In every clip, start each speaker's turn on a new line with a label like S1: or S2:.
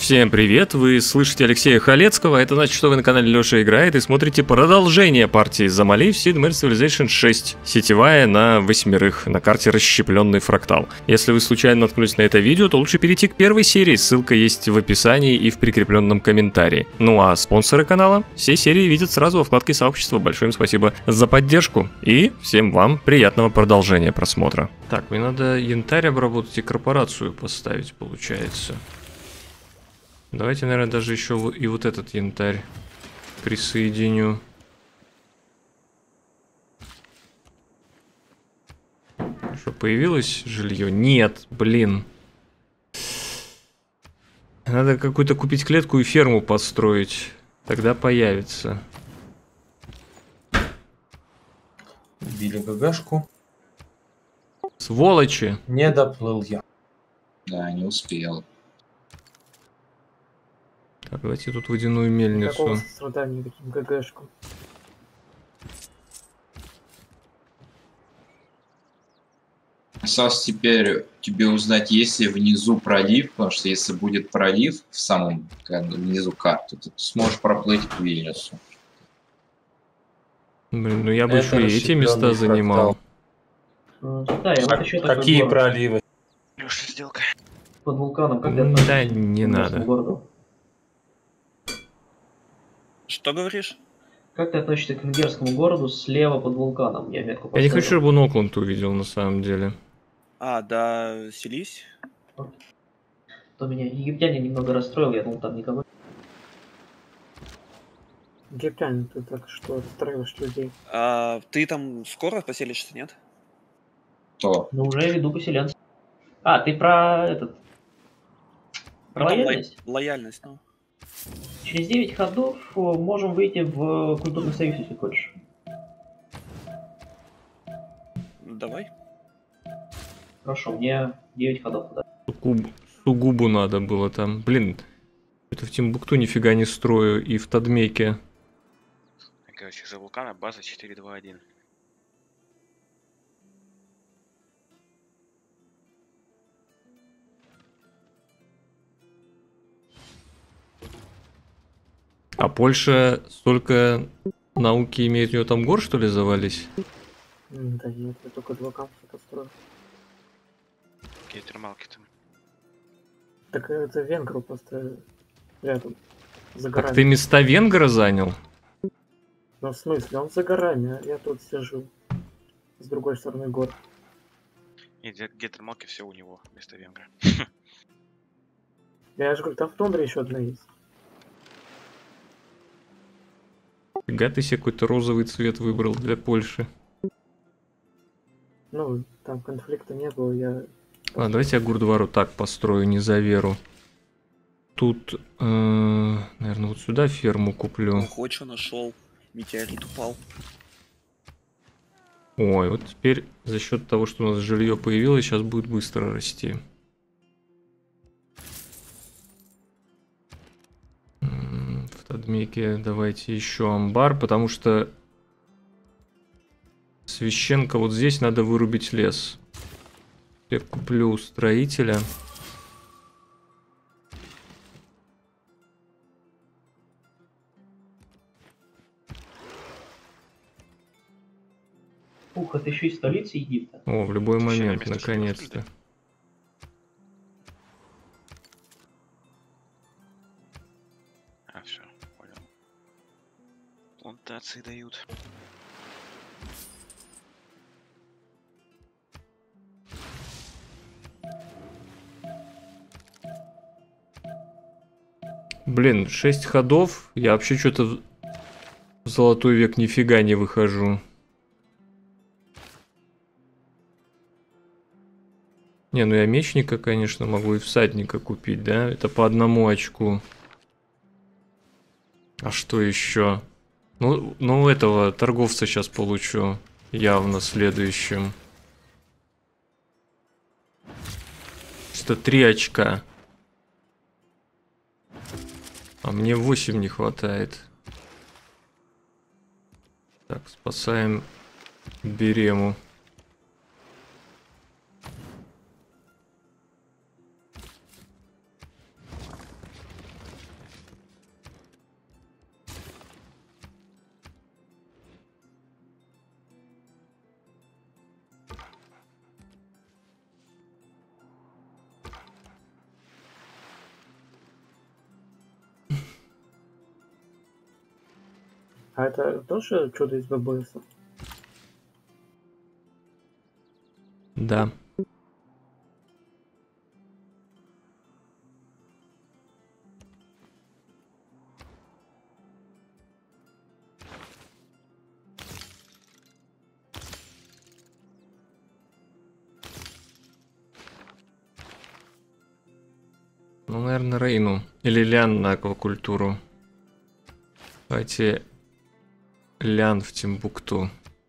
S1: Всем привет, вы слышите Алексея Халецкого, это значит, что вы на канале Леша Играет и смотрите продолжение партии за Мали в Sid Meier's Civilization 6, сетевая на 8, на карте расщепленный фрактал. Если вы случайно наткнулись на это видео, то лучше перейти к первой серии, ссылка есть в описании и в прикрепленном комментарии. Ну а спонсоры канала все серии видят сразу во вкладке сообщества, большое им спасибо за поддержку и всем вам приятного продолжения просмотра. Так, мне надо янтарь обработать и корпорацию поставить, получается. Давайте, наверное, даже еще и вот этот янтарь присоединю. Что, появилось жилье? Нет, блин. Надо какую-то купить клетку и ферму построить. Тогда появится.
S2: Убили ГГшку.
S1: Сволочи!
S2: Не доплыл я.
S3: Да, не успел.
S1: Так, давайте тут водяную мельницу.
S4: Никакого сострадания таким ГГшку.
S3: Осталось теперь тебе узнать, есть ли внизу пролив, потому что если будет пролив в самом внизу карты, то ты сможешь проплыть к Вильнюсу.
S1: Блин, ну я бы еще и эти места занимал.
S4: Да, я вот еще такой
S2: Какие
S4: город
S2: проливы?
S3: Леша, сделка.
S4: под вулканом, как ты
S1: Да,
S4: относишься
S1: не
S4: к
S1: надо.
S4: городу?
S5: Что говоришь?
S4: Как ты относишься к венгерскому городу слева под вулканом? Я метку
S1: Я не
S4: поставил.
S1: хочу, чтобы он Окленд увидел на самом деле.
S5: А, да, селись.
S4: То меня египтяне немного расстроил, я думал, там никого.
S6: Египтянин, ты так что отстраиваешь людей?
S5: А, ты там скоро поселишься, нет?
S3: То.
S4: Но уже веду поселенцев. А, ты про этот... Про
S5: Ну, там
S4: лояльность?
S5: лояльность, ну.
S4: Через 9 ходов можем выйти в культурный союз, если хочешь.
S5: Давай.
S4: Хорошо, мне 9 ходов туда.
S1: Сугубу надо было там. Блин, это в Тимбукту нифига не строю и в Тадмейке.
S7: Короче, за вулкана база 421.
S1: А Польша столько науки имеет, у нее там гор, что ли, завались?
S6: Да нет, я только 2 кампуса построил.
S7: Какие термалки там?
S6: Так это венгру просто рядом. За
S1: Так
S6: горами.
S1: ты места венгра занял?
S6: Ну в смысле, он за горами, а я тут сижу. С другой стороны гор.
S7: И где термалки, все у него вместо венгра.
S6: Я же говорю, там в тундре еще одна есть.
S1: Фига ты себе какой-то розовый цвет выбрал для Польши.
S6: Ну, там конфликта не было, я...
S1: Ладно, давайте я Гурдвару так построю, не за веру. Тут, наверное, вот сюда ферму куплю.
S5: Ого, что нашел. Метеорит упал.
S1: Ой, вот теперь за счет того, что у нас жилье появилось, сейчас будет быстро расти. В Тадмейке давайте еще амбар, потому что священка вот здесь надо вырубить лес. Я куплю строителя.
S4: Ух, это еще и столица Египта.
S1: О, в любой
S7: Священное
S1: момент,
S7: место, что ли,
S1: наконец-то.
S7: А, все, понял. Плантации дают.
S1: Блин, 6 ходов. Я вообще что-то в золотой век нифига не выхожу. Не, ну я мечника, конечно, могу и всадника купить, да? Это по 1 очку. А что еще? Ну этого торговца сейчас получу. Явно следующим. Что 3 очка. А мне 8 не хватает. Так, спасаем Берему.
S6: А это тоже чудо из ББС?
S1: Да. Ну, наверное, Рейну. Или Лян на аквакультуру. Давайте Лян в Тимбукту.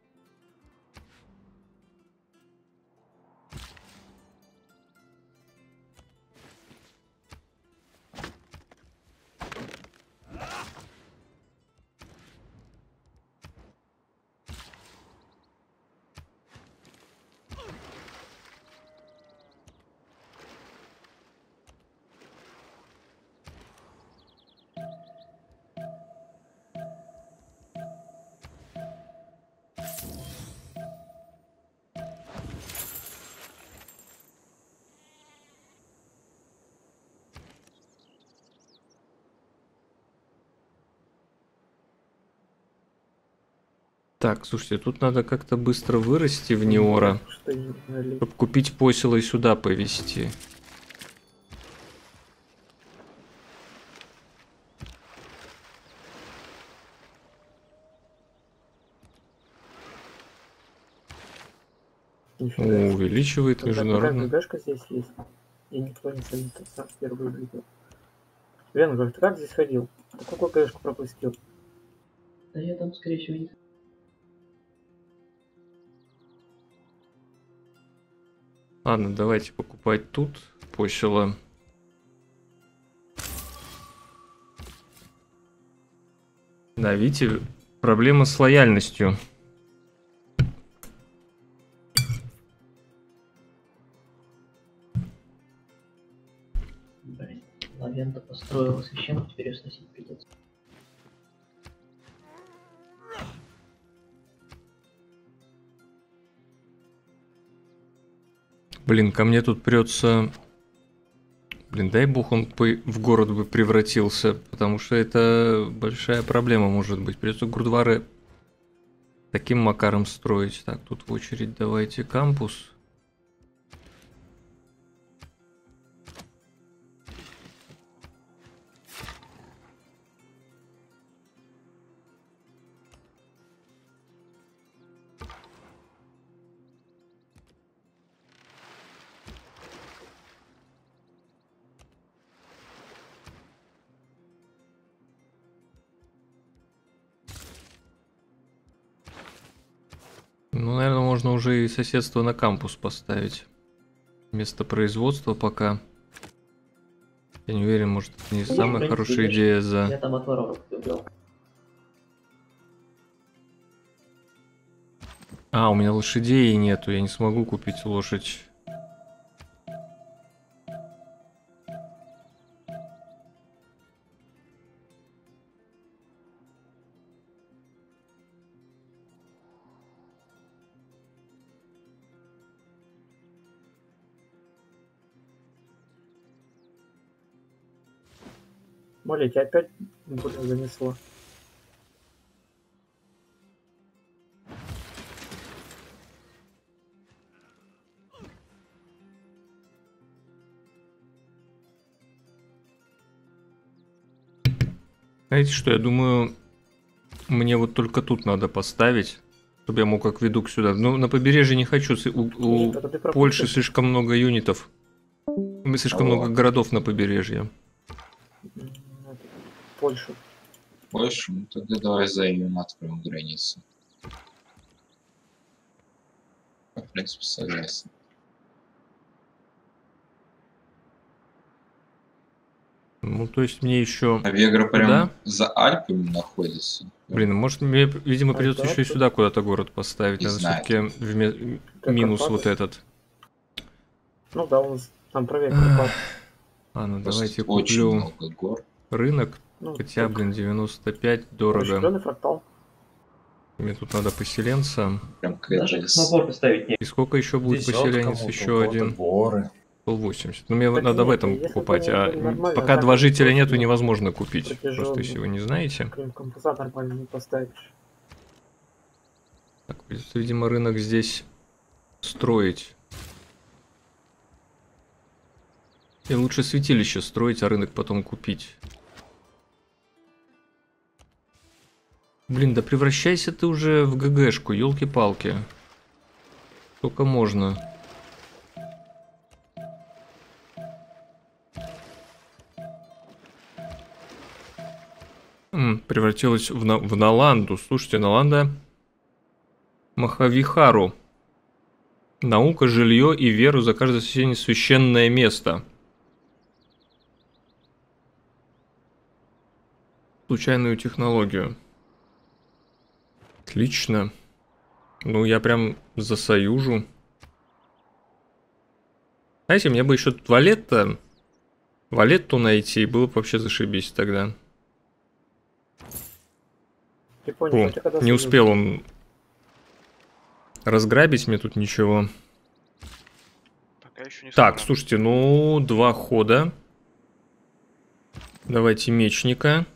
S1: Так, слушайте, тут надо как-то быстро вырасти в Неора,
S6: Что и налить.
S1: чтобы купить посела и сюда повезти.
S6: Нифига
S1: О,
S6: себе.
S1: увеличивает
S6: Тогда какая
S1: международно.
S6: ГГшка здесь есть? И никто не садит, сам первый увидел. Венгер, ты как здесь ходил? Ты какую ГГшку пропустил?
S4: Да я там, скорее всего, не...
S1: Ладно, давайте покупать тут посела. Да, видите, проблема с лояльностью.
S4: Блин, Лавента построила священник, теперь ее сносить придется.
S1: Блин, ко мне тут прется. Блин, дай бог он в город бы превратился, потому что это большая проблема может быть. Придется Гурдвары таким макаром строить. Так, тут в очередь давайте кампус. Ну, наверное, можно уже и соседство на кампус поставить. Место производства пока. Я не уверен, может, это не
S4: Ну,
S1: самая
S4: в принципе,
S1: хорошая
S4: видишь,
S1: идея за...
S4: Я там от воров убрал.
S1: А, у меня лошадей нету, я не смогу купить лошадь.
S6: Моля, тебя опять буря занесло.
S1: Знаете что, я думаю, мне вот только тут надо поставить, чтобы я мог акведук сюда. Ну, на побережье не хочу, у
S6: Нет, это ты пропустил.
S1: Польши слишком много юнитов. Слишком много городов на побережье.
S6: Это Польша.
S3: Больше? Ну тогда давай займем, откроем границу. В принципе, согласен.
S1: Ну, то есть мне еще...
S3: А Вегра прям
S1: Да?
S3: за Альпами находится.
S1: Блин, может мне, видимо,
S6: А,
S1: придется
S6: да,
S1: еще и
S6: тут-
S1: сюда куда-то город поставить.
S3: Не
S1: Надо
S3: знаю.
S1: все-таки
S6: Как
S1: минус
S6: Карпаты?
S1: вот этот.
S6: Ну да, он там правее Карпат.
S1: Ладно,
S3: Просто
S1: давайте
S3: очень
S1: куплю
S3: много гор.
S1: рынок.
S6: Ну,
S1: Хотя, блин, 95 дорого.
S6: Расширенный фрактал.
S1: Мне тут надо поселенца.
S3: Прям какая-то
S4: Даже космопорты ставить не...
S1: И сколько еще будет
S2: Десятка,
S1: поселенец?
S2: вот
S1: Еще
S2: у кого-то
S1: один.
S2: горы.
S1: 180. Ну, мне
S6: Так
S1: надо в
S6: нет,
S1: этом
S6: если
S1: покупать.
S6: бы
S1: А
S6: нормально,
S1: пока
S6: так
S1: два
S6: вот
S1: жителя
S6: просто
S1: нету, невозможно купить.
S6: протяженный.
S1: Просто если вы не знаете.
S6: Компенсат нормально не поставишь.
S1: Так, видимо, рынок здесь строить. И лучше святилище строить, а рынок потом купить. Блин, да превращайся ты уже в ГГшку, елки-палки. Сколько можно. Превратилась в Наланду. Слушайте, Наланда Махавихару. Наука, жилье и веру за каждое соседнее священное место. Случайную технологию. Отлично. Ну, я прям за союзу. Знаете, мне бы еще тут Валетту найти, было бы вообще зашибись тогда.
S6: Япония,
S1: О,
S6: хотя когда
S1: не
S6: союз?
S1: успел он разграбить мне тут ничего.
S7: Пока еще не
S1: Так,
S7: собран.
S1: слушайте, ну, 2 хода. Давайте мечника.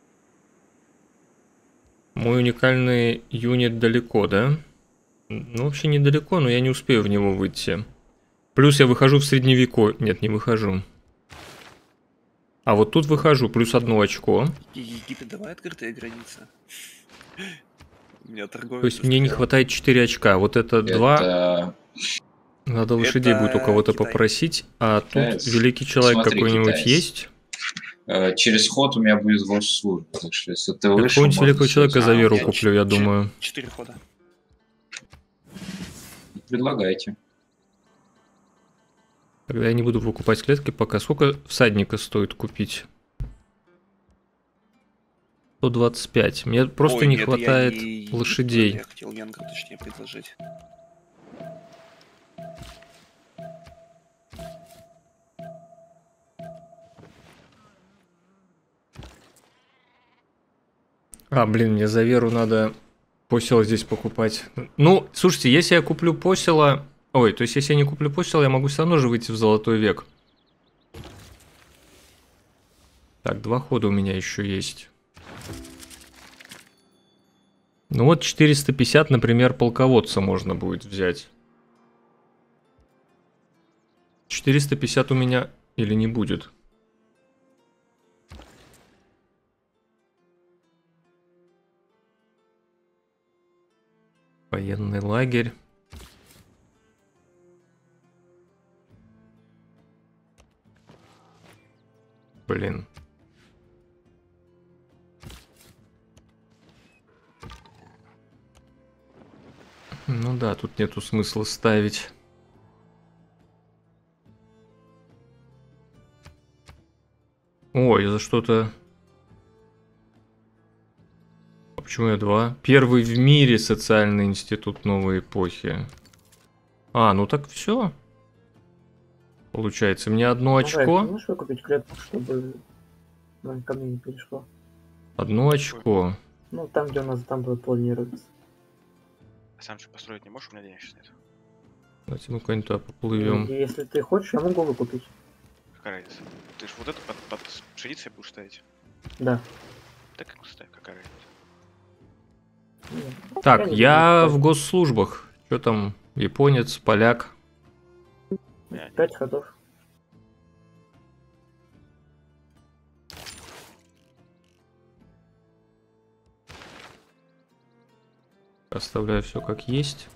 S1: Мой уникальный юнит далеко, да? Ну, вообще недалеко, но я не успею в него выйти. Плюс я выхожу в средневековье. Нет, не выхожу. А вот тут выхожу, плюс 1 очко.
S5: Египет, давай открытые границы. У меня торговец.
S1: То есть мне не хватает 4 очка. Вот это 2.
S3: Это...
S1: Надо лошадей
S5: Это
S1: будет у кого-то
S5: Китай.
S1: попросить. А тут
S3: Китаец.
S1: великий человек
S3: Смотри,
S1: какой-нибудь
S3: китаец.
S1: есть?
S3: Через ход у меня будет госслужба, так что если ты вышел...
S1: Какого-нибудь
S3: можно
S1: великого человека за
S3: сразу.
S1: веру
S5: я
S1: куплю, я думаю.
S5: 4 хода.
S3: Предлагайте.
S1: Тогда я не буду выкупать клетки пока. Сколько всадника стоит купить? 125. Мне просто
S5: Ой,
S1: не
S5: нет,
S1: хватает
S5: я не
S1: лошадей.
S5: Я хотел Янгар, точнее, предложить.
S1: А, блин, мне за веру надо посела здесь покупать. Ну, слушайте, если я куплю посела... Ой, то есть если я не куплю посела, я могу все равно же выйти в золотой век. Так, 2 хода у меня еще есть. Ну вот 450, например, полководца можно будет взять. 450 у меня или не будет? Военный лагерь. Блин. Ну да, тут нету смысла ставить. Ой, за что-то... А почему я 2? Первый в мире социальный институт новой эпохи. А, ну так все. Получается, мне 1 очко.
S6: Ты можешь выкупить клетку, чтобы ко мне не перешло?
S1: 1 очко.
S6: Ну, там, где у нас там будет планироваться.
S7: А сам что построить не можешь? У меня денег сейчас нет.
S1: Давайте мы куда-нибудь туда поплывем.
S6: И если ты хочешь, я могу выкупить.
S7: Какая разница? Ты же вот это под пшеницей будешь ставить?
S6: Да.
S7: Так как ставь, какая разница?
S6: Нет.
S1: Так,
S6: не
S1: я
S6: буду
S1: в госслужбах. Что там? Японец, поляк.
S7: Я не-
S6: 5 ходов.
S1: Оставляю все как есть.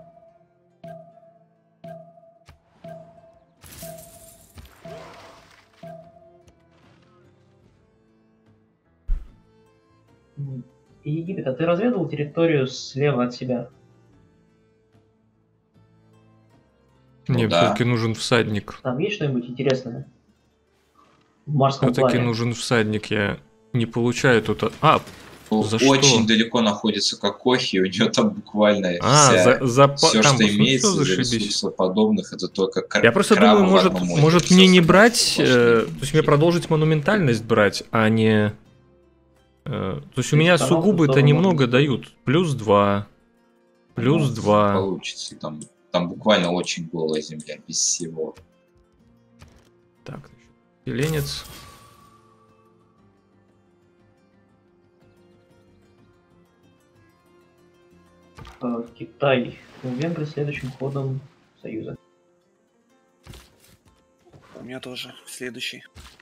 S4: Египет, а ты разведал территорию слева от себя?
S1: Мне
S3: да.
S1: все-таки нужен всадник.
S4: Там есть что-нибудь интересное? В Марском
S1: Все-таки
S4: плане?
S1: нужен всадник. Я не получаю тут... А, За что?
S3: Очень далеко находится Кокохи, у него там буквально все,
S1: там
S3: что имеется,
S1: всё
S3: из
S1: зашибись.
S3: ресурсов подобных, это только
S1: Я просто
S3: крабы
S1: думаю,
S3: в одном озере,
S1: может
S3: всё
S1: мне не
S3: остальное
S1: брать,
S3: сплошные
S1: то есть мне продолжить монументальность брать, а не... То есть у меня
S4: Канал
S1: сугубо-то
S4: тоже
S1: немного
S4: можно
S1: дают. Плюс 2. Плюс
S3: Ну,
S1: 2.
S3: Получится, там буквально очень голая земля, без всего.
S1: Так, селенец.
S4: Китай у Венгрии следующим ходом Союза.
S5: У меня тоже следующий.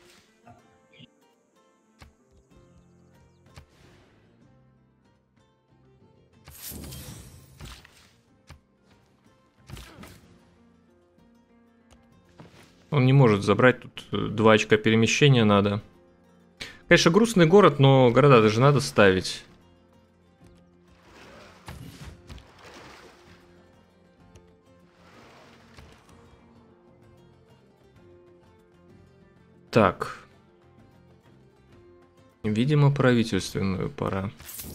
S1: Он не может забрать, тут 2 очка перемещения надо. Конечно, грустный город, но города даже надо ставить. Так. Видимо, правительственную пора.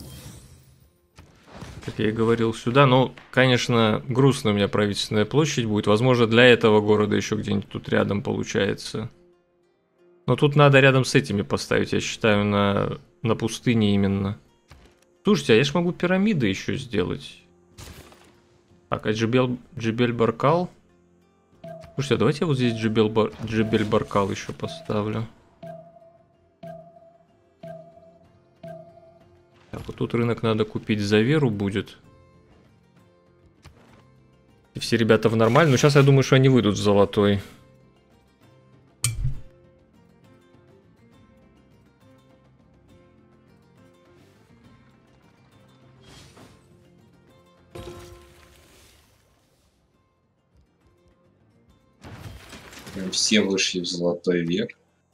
S1: Как я и говорил, сюда. Но, конечно, грустно у меня правительственная площадь будет. Возможно, для этого города еще где-нибудь тут рядом получается. Но тут надо рядом с этими поставить, я считаю, на пустыне именно. Слушайте, а я ж могу пирамиды еще сделать. Так, а Джебель-Баркал? Слушайте, а давайте я вот здесь Джебель-Баркал еще поставлю. Так, вот тут рынок надо купить за веру будет. И все ребята в нормальном. Но сейчас я думаю, что они выйдут в золотой.
S3: Все вышли в золотой век.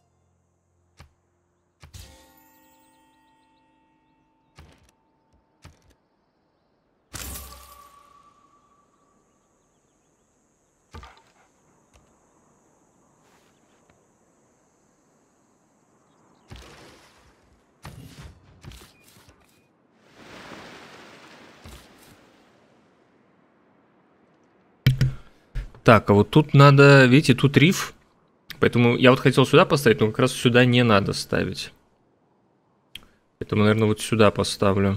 S1: Так, а вот тут надо, видите, тут риф. Поэтому я вот хотел сюда поставить, но как раз сюда не надо ставить. Поэтому, наверное, вот сюда поставлю.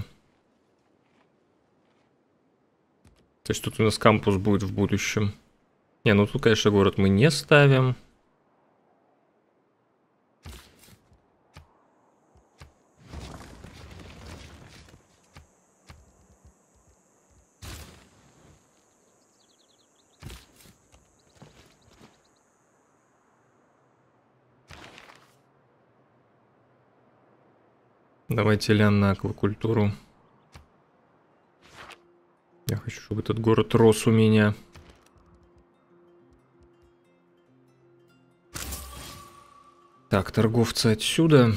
S1: То есть тут у нас кампус будет в будущем. Не, ну тут, конечно, город мы не ставим. Давайте лян на аквакультуру. Я хочу, чтобы этот город рос у меня. Так, торговцы отсюда.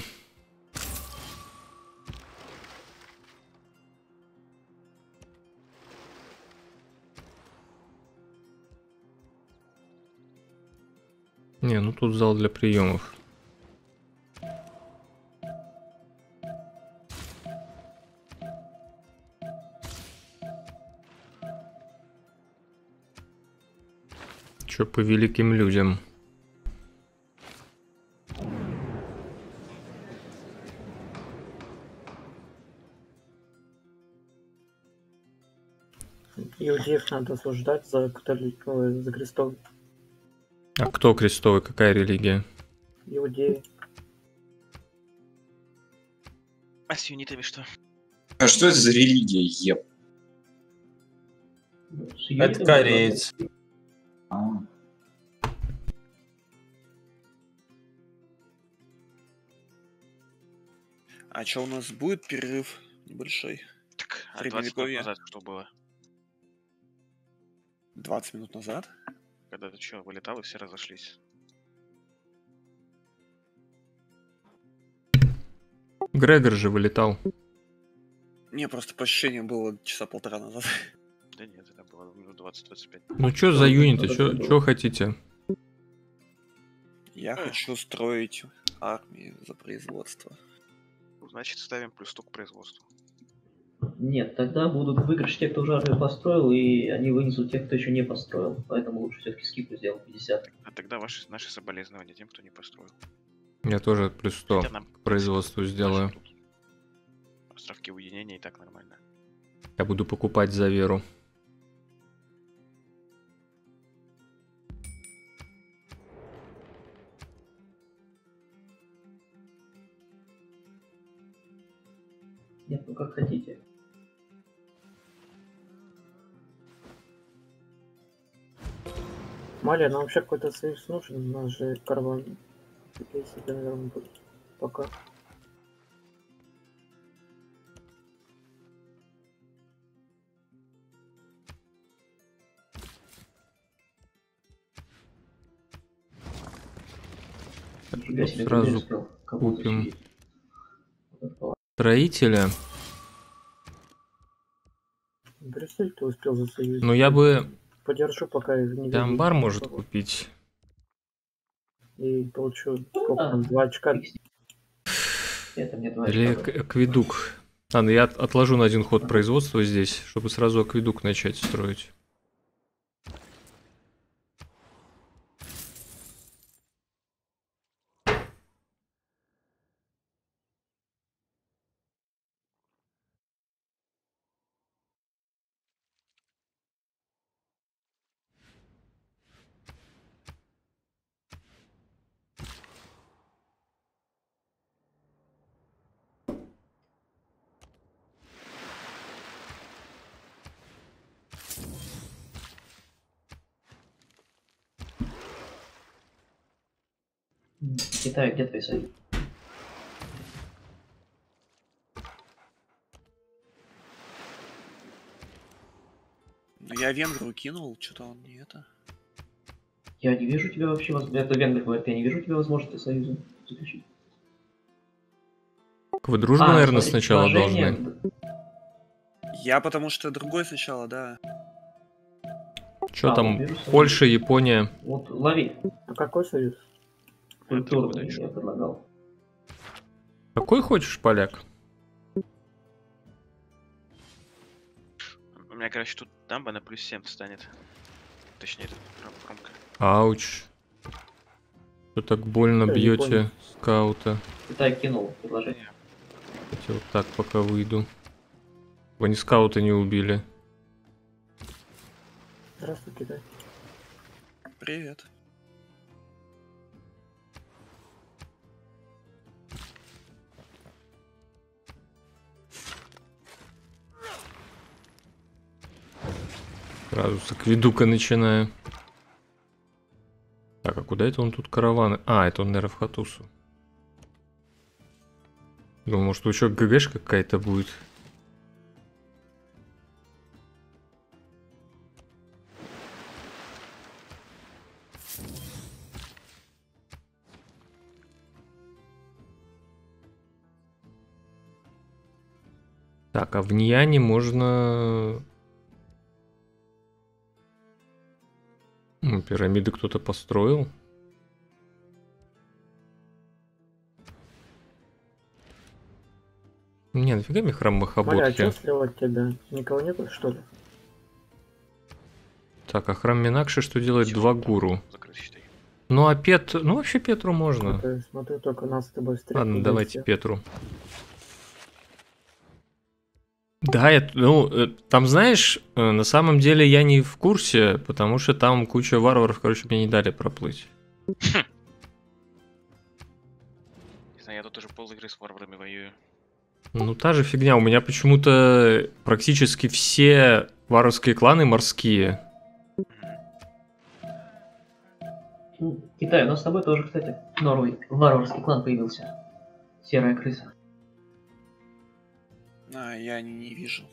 S1: Не, ну тут зал для приемов. Чё по великим людям?
S6: Иудеев надо осуждать за за крестовый.
S1: А кто крестовый? Какая религия?
S6: Иудеи.
S7: А с юнитами что?
S3: А что это за религия, еб?
S2: Это кореец.
S3: А.
S5: А что у нас будет перерыв небольшой?
S7: Так, а 20 минут
S5: Средневековье.
S7: назад что было?
S5: 20 минут назад?
S7: Когда ты что, вылетал и все разошлись?
S1: Грегор же вылетал.
S5: Не, просто по ощущениям было часа полтора назад.
S7: Да нет, это было минут 20-25.
S1: Ну чё за юниты? Чё хотите?
S5: Я хочу строить армию за производство.
S7: Значит, ставим плюс 100 к производству.
S4: Нет, тогда будут выигрыш те, кто уже армию построил, и они вынесут тех, кто еще не построил. Поэтому лучше все-таки скидку сделать 50.
S7: А тогда наши соболезнования тем, кто не построил.
S1: Я тоже плюс 100
S7: Хотя нам
S1: к производству сделаю.
S7: наши тут островки уединения и так нормально.
S1: Я буду покупать за веру.
S4: Нет, ну как хотите.
S6: Малия, нам вообще какой-то союз нужен, у нас же караван. Если это, наверное, будет. Пока.
S4: Нифига себе,
S1: Сразу
S4: ты не успел кого-то
S1: купим.
S4: судить. Вот это
S1: Строителя.
S6: Брюссель ты успел засоюзить.
S1: Ну, я бы
S6: Подержу, пока их не
S1: да,
S6: видно.
S1: амбар может купить.
S6: И получу сколько
S4: А,
S6: там, 2 очка.
S4: Это мне 2
S1: Или
S4: очка.
S1: акведук. Ладно, я отложу на один ход производства здесь, чтобы сразу акведук начать строить.
S4: Китай, где твои союзы?
S5: Ну я венгру кинул, что-то он не это.
S4: Я не вижу тебя вообще, это Венгр говорит, я не вижу тебя возможности союза заключить.
S1: Вы дружбу, наверное,
S4: смотри,
S1: сначала
S4: положение,
S1: должны.
S5: Я потому что другой сначала, да.
S1: Что
S4: А,
S1: там?
S4: вот вижу союз.
S1: Польша, Япония.
S4: Вот лови,
S6: А какой союз?
S4: культурный я предлагал.
S1: Какой хочешь, поляк?
S7: У меня, короче, тут дамба на +7 станет. Точнее, тут промка.
S1: Ауч. Что так больно
S6: Я не
S1: бьете
S6: понял.
S1: скаута?
S4: Китай кинул предложение.
S1: Хотя вот так пока выйду. Вы ни скаута не убили.
S6: Здравствуй, Китай.
S5: Привет.
S1: Сразу с акведука начинаю. Так, а куда это он тут караваны? А, это он, наверное, в Хатусу. Думаю, может, еще ГГшка какая-то будет. Так, а в Ньяне можно... Пирамиды кто-то построил. Не, нафига мне храм
S6: Маля, а
S1: Махаботки?
S6: что слева от тебя? Никого нету, что ли?
S1: Так, а храм Минакши что делает?
S7: Всё,
S1: Два
S7: там
S1: гуру.
S7: закрыт, считай.
S1: Ну, а Ну, вообще Петру можно.
S6: Это, смотрю, только нас с тобой встретили.
S1: Ладно,
S6: да и
S1: давайте
S6: всё.
S1: Петру. Да, там, знаешь, на самом деле я не в курсе, потому что там куча варваров, короче, мне не дали проплыть.
S7: Не знаю, я тут уже пол игры с варварами воюю.
S1: Ну, та же фигня. У меня почему-то практически все варварские кланы морские.
S4: Китай, у нас с тобой тоже, кстати, новый варварский клан появился. Серая крыса.
S5: А, я не вижу.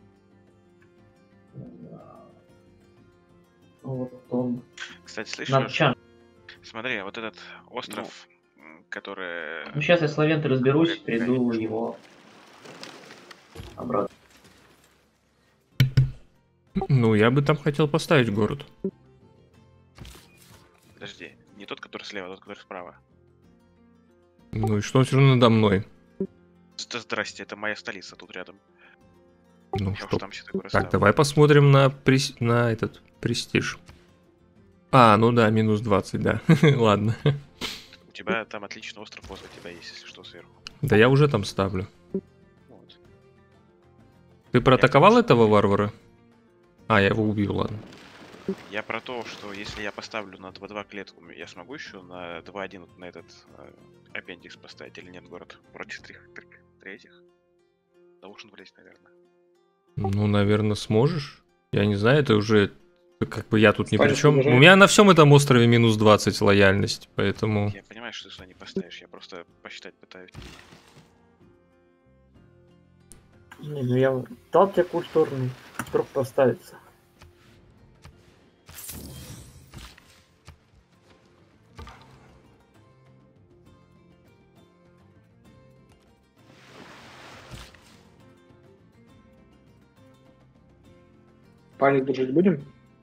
S4: Вот он.
S7: Кстати, слышишь?
S4: Намчан.
S7: Смотри, вот этот остров, который...
S4: Ну сейчас я с Лавентой разберусь,
S7: Ой,
S4: приду
S7: конечно.
S4: его обратно.
S1: Ну, я бы там хотел поставить город.
S7: Подожди, не тот, который слева, а тот, который справа.
S1: Ну и что, он все равно надо мной.
S7: Здрасте, это моя столица тут рядом.
S1: Ну
S7: Я
S1: что?
S7: уж там себе такой
S1: Так,
S7: расставлю.
S1: давай посмотрим на этот престиж. А, ну да, минус 20, да. Ладно.
S7: У тебя там отличный остров возле тебя есть, если что, сверху.
S1: Да я уже там ставлю.
S7: Вот.
S1: Ты проатаковал
S7: Я
S1: этого варвара? А, я его убил, ладно.
S7: Я про то, что если я поставлю на 2-2 клетку, я смогу еще на 2-1 на этот аппендикс поставить или нет город против третьих? Должен влезть, наверное.
S1: Ну, наверное, сможешь. Я не знаю, это уже... Как бы я тут ни при
S6: Палец
S1: чем. У
S6: уважаю.
S1: меня на всем этом острове минус 20 лояльность, поэтому...
S7: Я понимаю, что ты сюда не поставишь, я просто посчитать пытаюсь.
S6: Не, ну я дал тебе культурный, вдруг поставится. Палец дружить будем?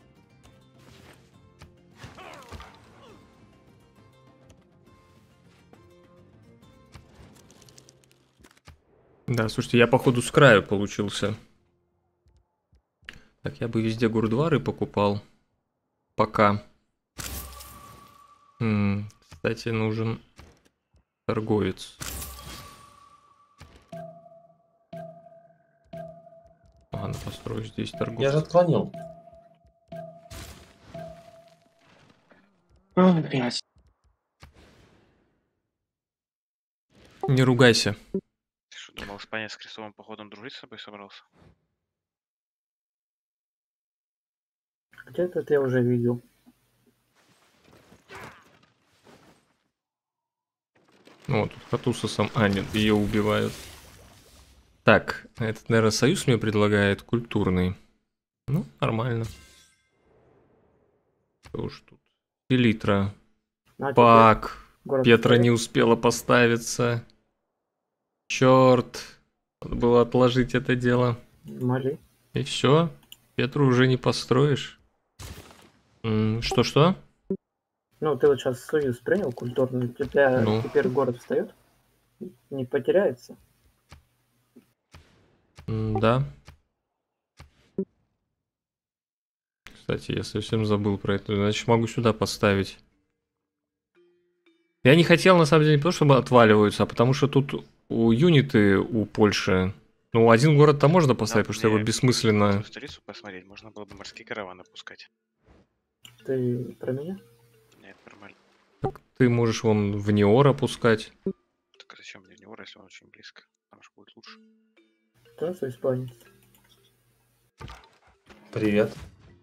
S1: Да, слушайте, я походу с краю получился. Так, я бы везде гурдвары покупал. Пока. Кстати, нужен торговец. Ладно, построю здесь торговца.
S2: Я же отклонил.
S6: Блядь.
S1: Не ругайся.
S7: Ты что, думал, Испания с крестовым походом дружить с собой собрался?
S6: Где-то это я уже видел.
S1: Ну, тут Хатуса сам... А, нет, ее убивают. Так, этот, наверное, союз мне предлагает культурный. Ну, нормально. Что уж тут. Селитра.
S6: На, тебе
S1: Пак.
S6: город
S1: Петра
S6: стоит.
S1: не успела поставиться. Черт. Надо было отложить это дело.
S6: Мали.
S1: И все. Петру уже не построишь. Что-что?
S6: Ну, ты вот сейчас союз принял культурный, у тебя
S1: Ну.
S6: теперь город встает? Не потеряется?
S1: Да. Кстати, я совсем забыл про это. Значит, могу сюда поставить. Я не хотел, на самом деле, не потому, чтобы отваливаются, а потому что тут у юниты у Польши... Ну, один город-то можно поставить,
S7: Да,
S1: потому что его
S7: мне
S1: бессмысленно...
S7: в столицу посмотреть, можно было бы морские караваны пускать.
S6: Ты про меня?
S7: Нет, нормально.
S1: Ты можешь вон в Неора пускать.
S7: Так а зачем мне Неора, если он очень близко? Там же будет лучше.
S6: Здравствуй, испанец.
S2: Привет.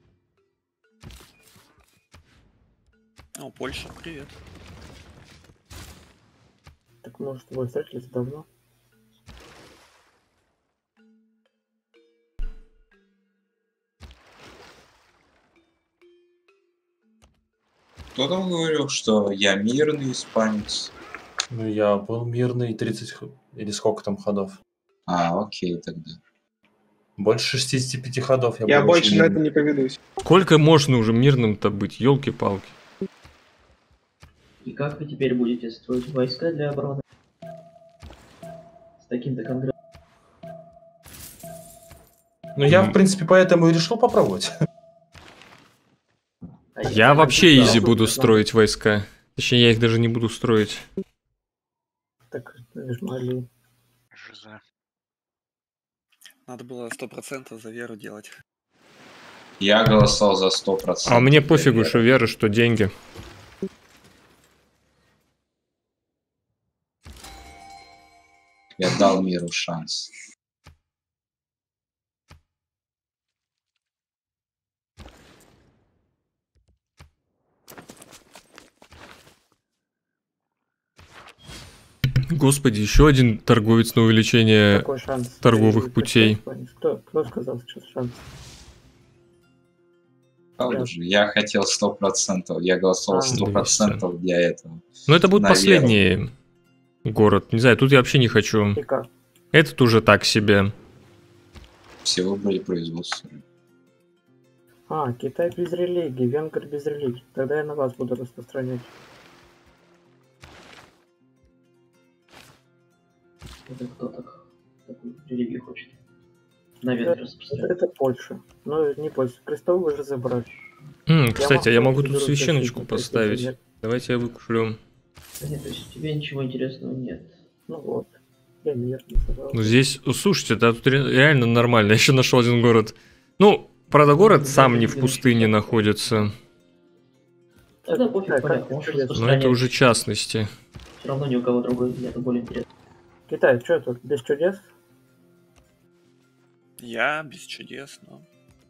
S5: О, Польша, привет.
S6: Так может, вы встретились давно?
S3: Кто там говорил, что я мирный испанец?
S2: Ну, я был мирный 30 или сколько там ходов?
S3: А, окей, тогда.
S2: Больше 65 ходов я
S8: Я
S2: был
S8: больше
S2: очень
S8: на это
S2: мирный.
S8: не поведусь.
S1: Сколько можно уже мирным-то быть? Ёлки-палки.
S4: И как вы теперь будете строить войска для обороны? С таким-то конгрессом.
S2: Ну, я, в принципе, поэтому и решил попробовать.
S4: А
S1: Я
S4: если
S1: вообще
S4: так,
S1: изи
S4: то-
S1: буду строить войска. Точнее, я их даже не буду строить.
S6: Так, Мали.
S7: Жиза.
S5: Надо было 100% за веру делать.
S3: Я голосовал за 100%.
S1: А мне пофигу,
S3: Веры.
S1: что вера, что деньги.
S3: Я дал миру шанс.
S1: Господи, еще один торговец на увеличение.
S6: Какой шанс?
S1: торговых
S6: Ты
S1: путей.
S6: почти испанец. Кто сказал сейчас шанс?
S3: Правда же? Я хотел 100%. Я голосовал
S6: А.
S3: 100% для этого.
S1: Ну, это будет
S3: На веру.
S1: последний город. Не знаю, тут я вообще не хочу.
S6: И как?
S1: Этот уже так себе.
S3: Все выбрали производство.
S6: А, Китай без религии, Венгр без религии. Тогда я на вас буду распространять.
S4: Это кто так такую религию хочет? Наверное, распространять.
S6: Это Польша. Но не Польша. Крестовый вы же забрали.
S1: Кстати, а я могу тут
S6: беру
S1: священочку
S6: защитника,
S1: поставить.
S6: если нет.
S1: Давайте я выкуплю.
S4: Да нет, то есть у тебя ничего интересного нет.
S6: Ну вот. Я мирно собрал.
S1: Ну, здесь, слушайте, да, тут реально нормально. Я еще нашел один город. Ну, правда, город сам не в пустыне находится.
S4: Тогда пофиг,
S6: Так,
S4: понятно,
S6: как
S4: можешь
S6: интересно.
S1: Но
S4: распространять.
S1: это уже частности.
S4: Все равно ни у кого другой нет более интересно.
S6: Китай, что тут? Без чудес?
S5: Я без чудес, но...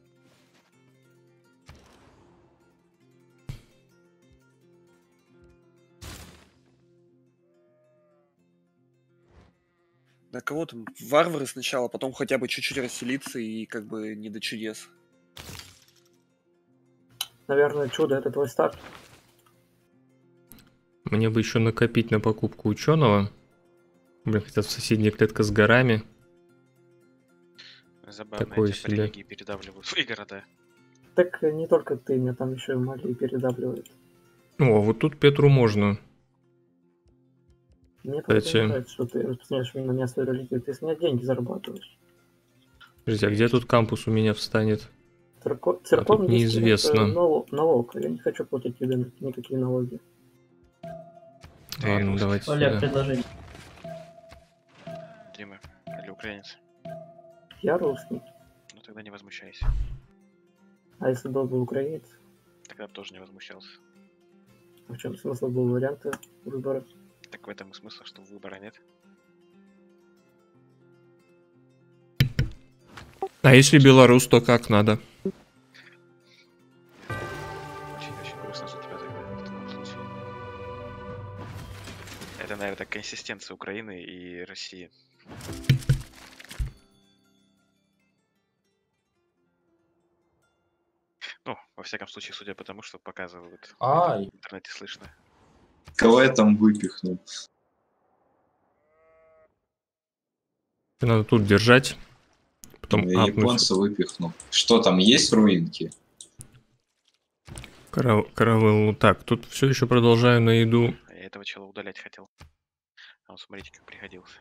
S5: Да кого там? Варвары сначала, потом хотя бы чуть-чуть расселиться и как бы не до чудес.
S6: Наверное, чудо это твой старт.
S1: Мне бы еще накопить на покупку ученого. Блин, хотя соседняя клетка с горами.
S7: Забавно,
S1: Такое
S7: эти
S1: себе.
S7: привилегии передавливают свои города.
S6: Так не только ты, меня там еще и Мали передавливает.
S1: О, вот тут Петру можно.
S6: Мне
S1: Кстати.
S6: просто не нравится, что ты распространяешь на меня свою религию. Ты с меня деньги зарабатываешь.
S1: Подожди, а где тут кампус у меня встанет?
S6: Церковный
S1: неизвестно.
S6: это налог. Я не хочу платить тебе никакие налоги.
S7: Ты
S1: Ладно,
S7: русский?
S1: давайте
S4: Олег,
S1: сюда.
S4: предложение.
S7: Дима, или украинец?
S6: Я русский.
S7: Ну тогда не возмущайся.
S6: А если был бы украинец,
S7: Тогда бы тоже не возмущался.
S6: в чем смысл был варианта выбора?
S7: Так в этом и смысл, что выбора нет.
S1: А если белорус, то как надо?
S7: Очень-очень грустно за тебя тогда в таком случае. Это, наверное, консистенция Украины и России. Ну, во всяком случае, судя по тому, что показывают
S2: Ай.
S7: в интернете слышно.
S3: Кого я там выпихнул?
S1: Надо тут держать. Потом
S3: Я
S1: апнуть.
S3: японца выпихнул. Что там, есть руинки?
S1: Каравеллу. Так, тут все еще продолжаю на еду.
S7: А я этого чела удалять хотел. А он, смотрите, как пригодился.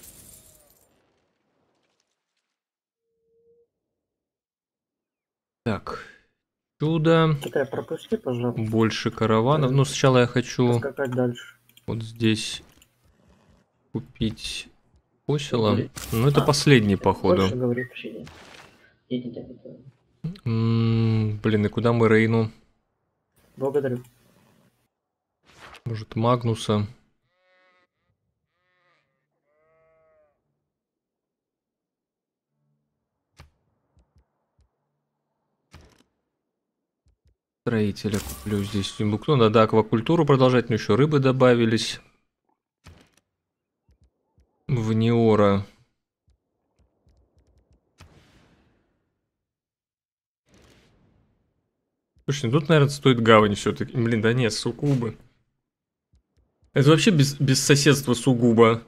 S1: Так, чудо.
S6: Такая, пропусти, пожалуйста.
S1: Больше караванов. Ну, сначала я хочу
S6: Скакать дальше.
S1: вот здесь купить посела.
S4: Говори.
S1: Ну, это
S4: А,
S1: последний, походу.
S4: Больше говорю, прощения. Едете, это...
S1: Блин, и куда мы Рейну?
S6: Благодарю.
S1: Может, Магнуса? Строителя куплю здесь. Ну, надо аквакультуру продолжать, но еще рыбы добавились. В Неора. Слушай, ну тут, наверное, стоит гавань все-таки. Блин, да нет, сугубо. Это вообще без соседства сугубо.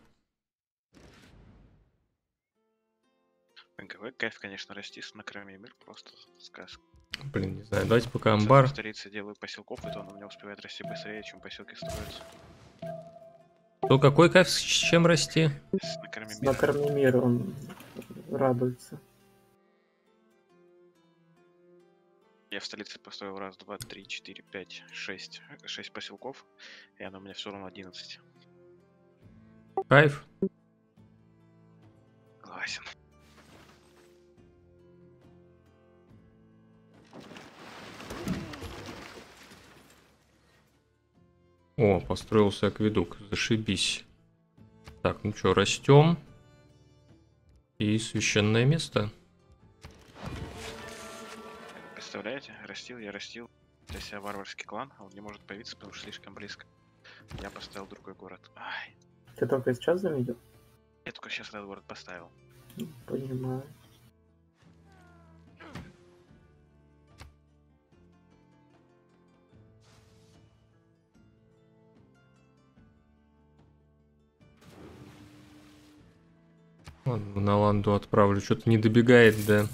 S7: Блин, какой кайф, конечно, расти на крайний мир, просто сказка.
S1: Блин, не знаю, давайте пока
S7: Особенно
S1: амбар.
S7: в столице делаю поселков, и то он у меня успевает расти быстрее, чем поселки строятся.
S1: То какой кайф, с чем расти?
S7: На корме мира.
S6: Накорми мир, он радуется.
S7: Я в столице построил раз, два, три, четыре, пять, шесть поселков, и оно у меня все равно 11.
S1: Кайф.
S7: Согласен.
S1: О, построился акведук, зашибись. Так, ну что, растем. И священное место.
S7: Представляете, я растил для себя варварский клан, а он не может появиться, потому что слишком близко. Я поставил другой город. Ай,
S6: Ты только сейчас заметил?
S7: я только сейчас этот город поставил.
S6: Понимаю.
S1: Ладно, на Ланду отправлю. Что-то не добегает до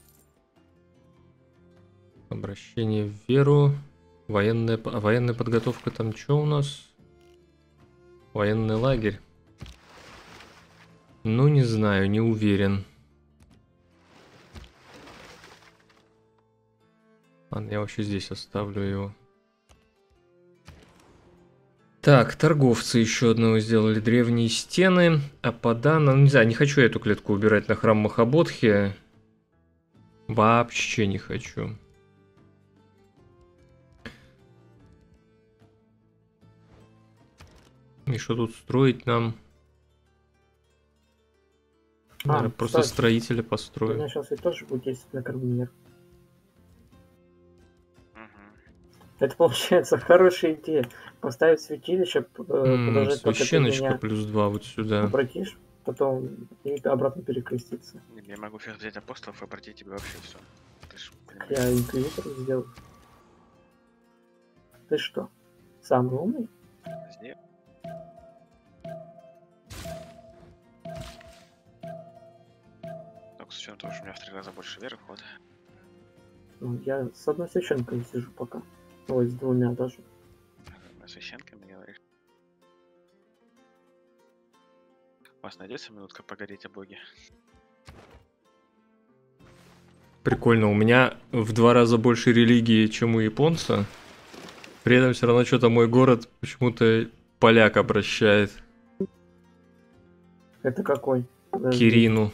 S1: обращения в веру. Военная подготовка там что у нас? Военный лагерь. Ну, не знаю, не уверен. Ладно, я вообще здесь оставлю его. Так, торговцы еще одного сделали. Древние стены. Ападана. Ну, не знаю, не хочу я эту клетку убирать на храм Махабодхи. Вообще не хочу. И что тут строить нам? Наверное, просто
S6: кстати,
S1: строители
S6: У меня
S1: построят.
S6: сейчас ведь тоже будет действовать на Карминер.
S7: Мгм.
S6: Это получается хорошая идея. Поставить святилище, подождать, пока ты
S1: Священочка
S6: меня
S1: плюс 2 вот сюда.
S6: обратишь, потом и обратно перекреститься.
S7: Я могу сейчас взять апостолов и обратить тебе вообще все. Ты ж понимаешь.
S6: Я инквизитор сделал. Ты что, самый умный?
S7: Здесь. Только с учетом того, что у меня в 3 раза больше веры вход.
S6: Ну, я с одной священкой сижу пока. Ой, с двумя даже.
S7: Священками говоришь. У вас найдется минутка поговорить о Боге?
S1: Прикольно, у меня в 2 раза больше религии, чем у японца. При этом все равно что-то мой город почему-то поляк обращает.
S6: Это какой? Подожди.
S1: Кирину.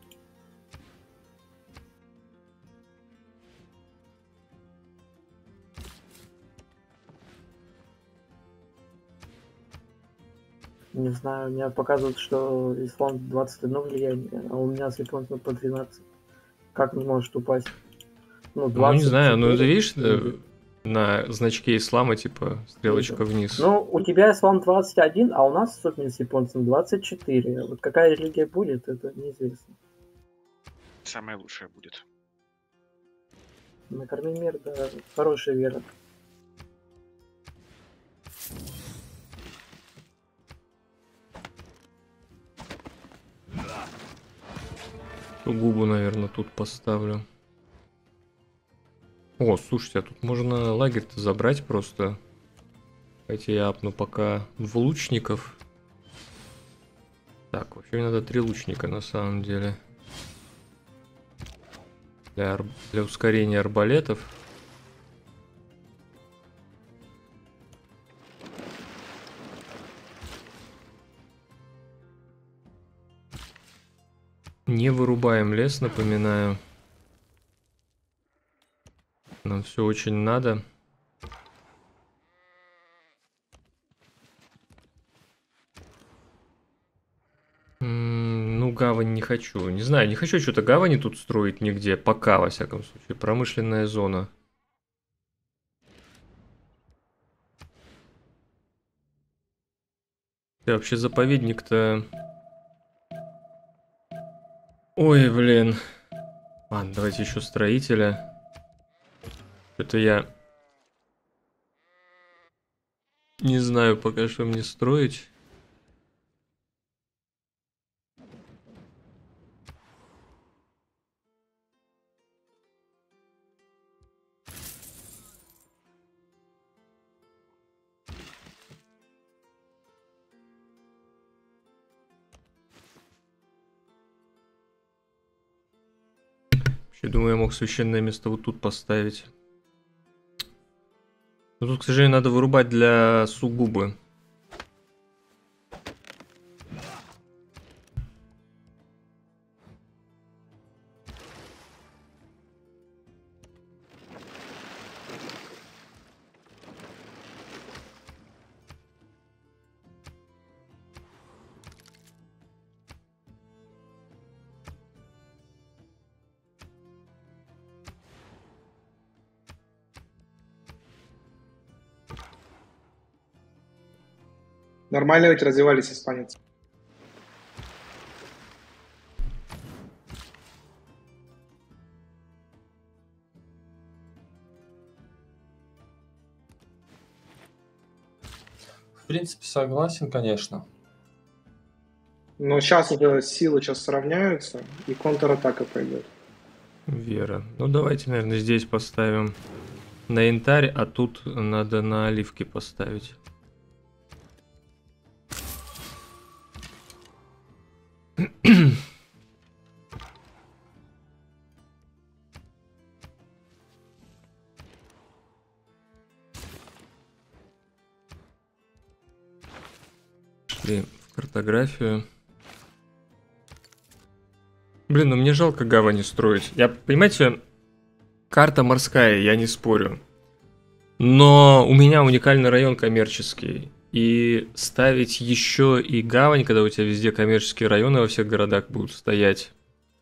S6: Не знаю, мне показывают, что ислам 21 влияние, а у меня с японцем по 12. Как он может упасть? Ну,
S1: Ну, не знаю, ну ты
S6: 24.
S1: видишь, на значке ислама, типа, стрелочка вниз.
S6: Ну, у тебя ислам 21, а у нас, особенно с японцем, 24. Вот какая религия будет, это неизвестно.
S7: Самое лучшее будет.
S6: Накорми мир, да, хорошая вера.
S1: Губу, наверное, тут поставлю. О, слушайте, а тут можно лагерь-то забрать просто. Давайте я апну пока в лучников. Так, вообще мне надо 3 лучника на самом деле. Для ускорения арбалетов. Не вырубаем лес, напоминаю. Нам все очень надо. Ну, гавань не хочу. Не знаю, не хочу что-то гавани тут строить нигде. Пока, во всяком случае. Промышленная зона. Да, вообще заповедник-то... Ой, блин. Ладно, давайте еще строителя. Это я... Не знаю пока, что мне строить. Вообще, думаю, я мог священное место вот тут поставить. Но тут, к сожалению, надо вырубать для сугубы.
S8: Нормально ведь развивались испанцы.
S2: В принципе, согласен, конечно.
S8: Но сейчас уже силы сейчас сравняются, и контратака пойдет.
S1: Вера. Ну, давайте, наверное, здесь поставим на янтарь, а тут надо на оливки поставить. Шли в картографию. Блин, ну мне жалко гавани строить. Я, понимаете, карта морская, я не спорю. Но у меня уникальный район коммерческий. И ставить еще и гавань, когда у тебя везде коммерческие районы во всех городах будут стоять.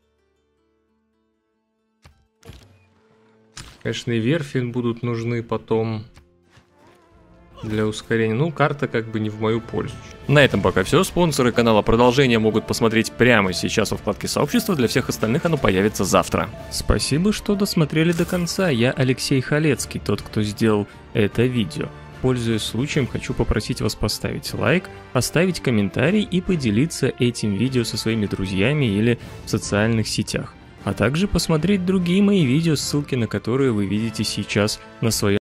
S1: Конечно, и верфи будут нужны потом для ускорения. Ну, карта как бы не в мою пользу. На этом пока все. Спонсоры канала продолжения могут посмотреть прямо сейчас во вкладке сообщества. Для всех остальных оно появится завтра. Спасибо, что досмотрели до конца. Я Алексей Халецкий, тот, кто сделал это видео. Пользуясь случаем, хочу попросить вас поставить лайк, оставить комментарий и поделиться этим видео со своими друзьями или в социальных сетях. А также посмотреть другие мои видео, ссылки на которые вы видите сейчас на своем